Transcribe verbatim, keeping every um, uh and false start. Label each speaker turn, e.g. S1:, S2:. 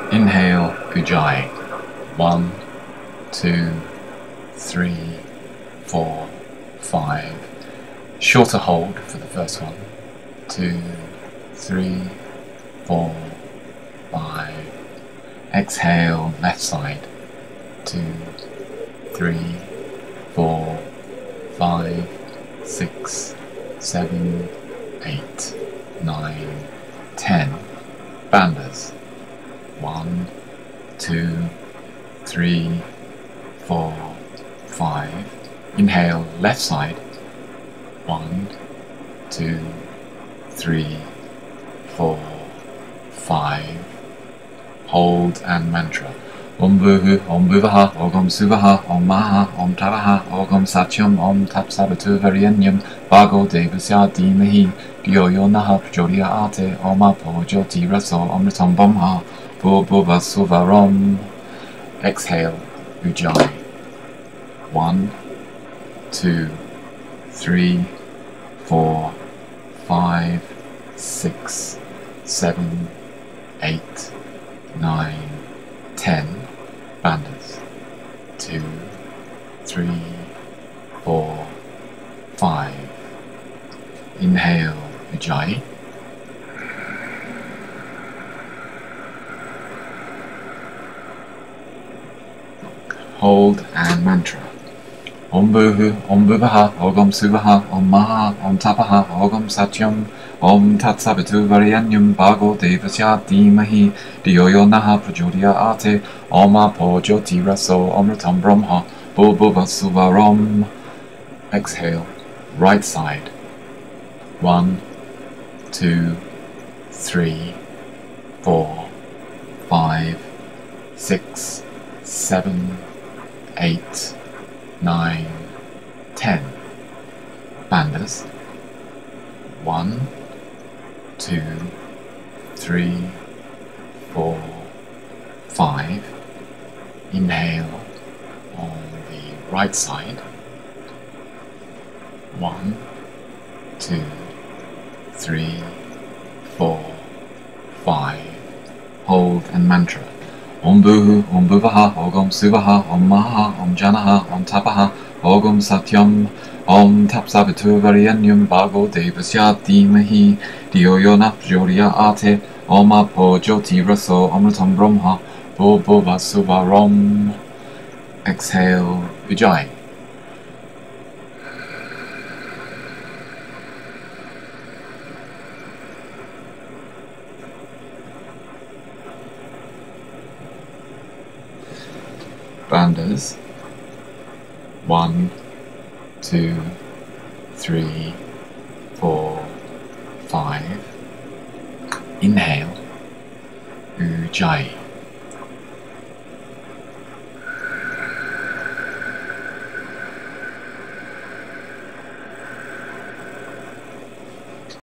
S1: Inhale, Ujjayi. One, two, three, four, five. Shorter hold for the first one. Two, three, four, five. Exhale, left side. Two, three, four, five, six, seven, eight, nine, ten. Bandhas. One, two, three, four, five. Inhale, left side. One, two, three, four, five. Hold and mantra. Om Bhuhu, Om Bhuvaha, Om Suvaha, Om Maha, Om Tavaha, Om Satyam, Om Tapsavatu Varyenyam, Bhargo Devasya Dhimahi, Dhiyo Yo Naha Prachodayate, Om Apo Jyoti Raso, Amritam Brahma, Bhurrbhuva Suvarom. Exhale, Ujjayi. One, two, three, four, five, six, seven, eight, nine, ten. Bandhas. Two, three, four, five. Inhale, Ujjayi. Hold and mantra. Om Bhuhu, Om Bhuvaha, Om Suvaha, Om Maha, Om Tapaha, Om Satyam, Om Tatsavitu Varyenyam, Bhargo Devasya Dhimahi, Dhiyo Yo Naha Prachodayate, Om Apo Jyoti Raso, Amritam Brahma, Bhurrbhuva Suvarom. Exhale, right side. One, two, three, four, five, six, seven, eight, nine, ten. Bandhas. One, two, three, four, five. Inhale on the right side. One, two, three, four, five. Hold and mantra. Om Bhuhu, Om Bhuvaha, Om Suvaha, Om Maha, Om Janaha, Om Tapaha, Om Satyam, Om Tapsavitu Varyenyam, Bhargo Devasya Dhimahi, Dhiyo Yo Naha Prachodayate, Om Apo Jyoti Raso, Amritam Brahma, Bhurrbhuva Suvarom. Exhale, Ujjayi. Bandhas. One, two, three, four, five. Inhale, Ujjayi.